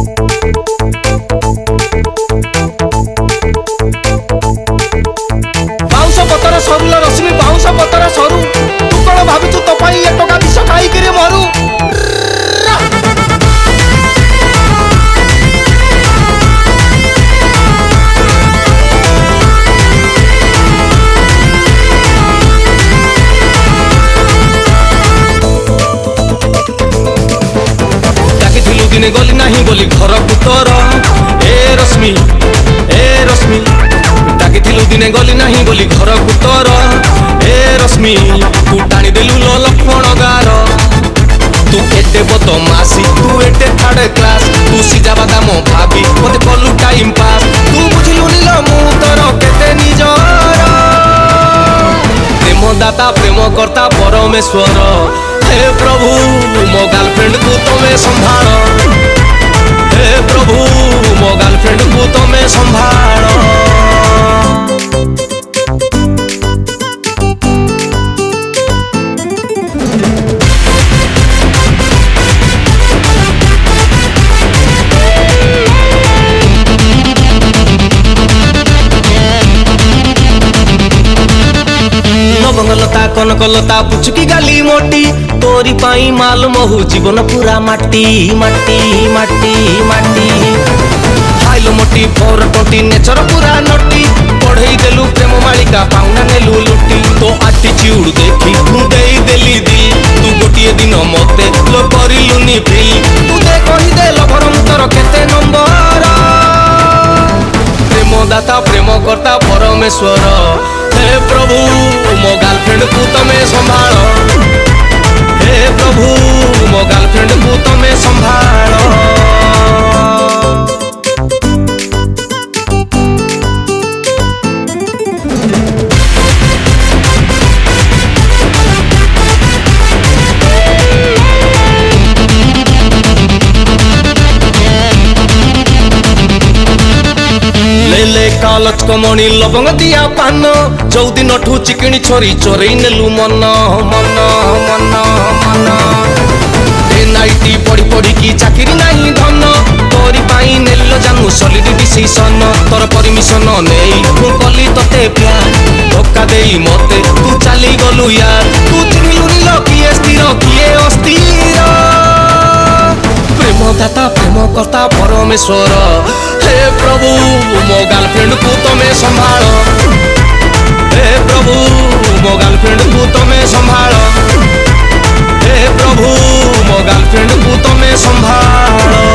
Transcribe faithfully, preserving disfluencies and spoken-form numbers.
bounce पतर सरुल रश्मि bounce पतर सरू तू कौन भाविचु तो पाई ए टका विष खाई मरू दिने गली नहीं बोली घर पुतर ए रश्मि ए रश्मि डाकी दिने गली नहीं बोली घर पुतर ए रश्मि तू टाणी देलु लो लक्ष्मण गार तू एटे बदमासी तू एटे थर्ड क्लास तू सीजा बादाम भाभी मते कलु टाइम पास तू बुझिलु नील मु तोर केते निजर प्रेम दाता प्रेम करता परमेश्वर हे प्रभु मो गर्लफ्रेंड को तुम्हें संभालो हे प्रभु मो गर्लफ्रेंड को तुम्हें संभालो लता कनकलता पुचुकी गाली मोटी तोरी पाई माल महु जीवन पूरा माटी माटी माटी माटी खाइलो मोटी फोर टोटी नेचर पूरा नटी पढ़ई देलु प्रेम मालिका पाउना नेलु लुटी तो एटीट्यूड देखी तू देई देली दिल तू गोटिए दिन मते लो करिलुनी फिल तू दे कहि दे लभर मुतर केते नंबर प्रेम दाता प्रेम करता परमेश्वर हे प्रभु मो गर्लफ्रेंड को तुम्हें संभालो हे प्रभु मो गर्लफ्रेंड को तुम्हें संभालो कालच कमणी लवंग दिया पान जो दिन ठू चिकनी छोरी चोरई नेलु मन मन मन मन नाइटी पड़ी पड़ी की चाकरी नहीं धन तोरी पाई नेल जानू सॉलिड डिसीजन तोर परमिशन नहीं मु कली तते प्यार धोखा देई मते तू चली गलु यार तू चिन्हिलु नील किए स्थिर किए अस्थिर प्रेम दाता प्रेम करता परमेश्वर हे प्रभु मो गर्लफ्रेंड को तुम्हें संभालो हे प्रभु मो गर्लफ्रेंड को तुम्हें संभालो हे प्रभु मो गर्लफ्रेंड को तुम्हें संभालो